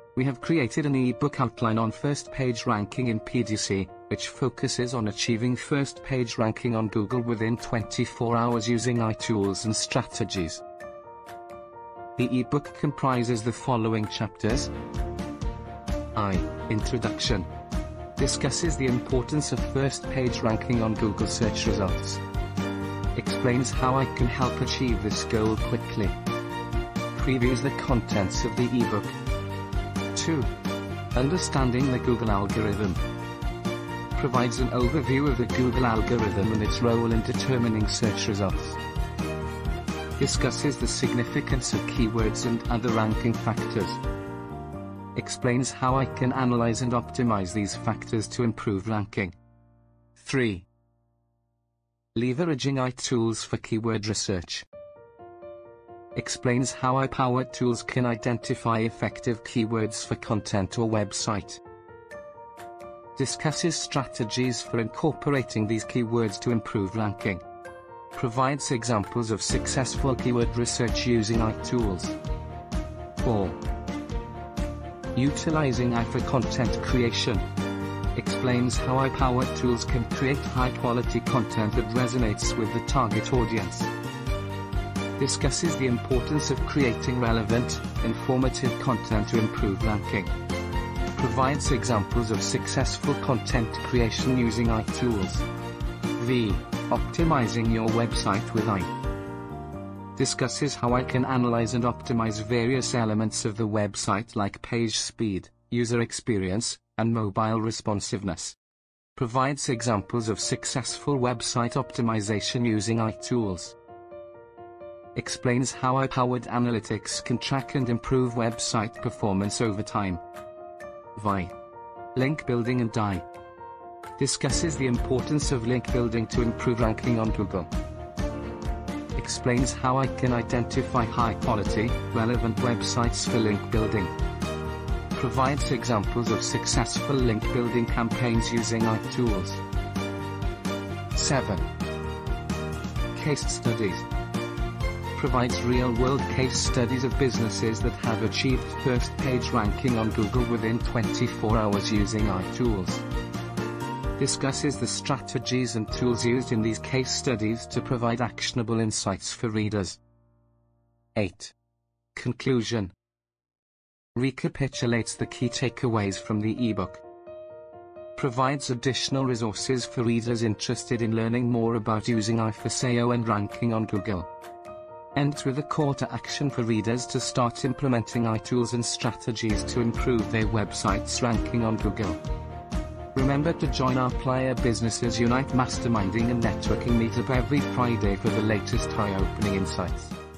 We have created an ebook outline on first page ranking in PDC, which focuses on achieving first page ranking on Google within 24 hours using iTools and strategies. The ebook comprises the following chapters. Introduction. Discusses the importance of first page ranking on Google search results. Explains how I can help achieve this goal quickly. Previews the contents of the ebook. 2. Understanding the Google algorithm. Provides an overview of the Google algorithm and its role in determining search results. Discusses the significance of keywords and other ranking factors. Explains how I can analyze and optimize these factors to improve ranking. 3. Leveraging iTools for keyword research. Explains how AI-powered tools can identify effective keywords for content or website. Discusses strategies for incorporating these keywords to improve ranking. Provides examples of successful keyword research using iTools. 4. Utilizing AI for content creation. Explains how AI-powered tools can create high-quality content that resonates with the target audience. Discusses the importance of creating relevant, informative content to improve ranking. Provides examples of successful content creation using iTools. V. Optimizing your website with AI. Discusses how I can analyze and optimize various elements of the website like page speed, user experience, and mobile responsiveness. Provides examples of successful website optimization using iTools. Explains how AI-powered analytics can track and improve website performance over time. Vi. Link building and DI. Discusses the importance of link building to improve ranking on Google. Explains how I can identify high-quality, relevant websites for link building. Provides examples of successful link building campaigns using iTools. 7. Case studies. Provides real-world case studies of businesses that have achieved first-page ranking on Google within 24 hours using iTools. Discusses the strategies and tools used in these case studies to provide actionable insights for readers. 8. Conclusion. Recapitulates the key takeaways from the ebook. Provides additional resources for readers interested in learning more about using AI for SEO and ranking on Google. Ends with a call to action for readers to start implementing iTools and strategies to improve their website's ranking on Google. Remember to join our Player Businesses Unite Masterminding and Networking meetup every Friday for the latest eye-opening insights.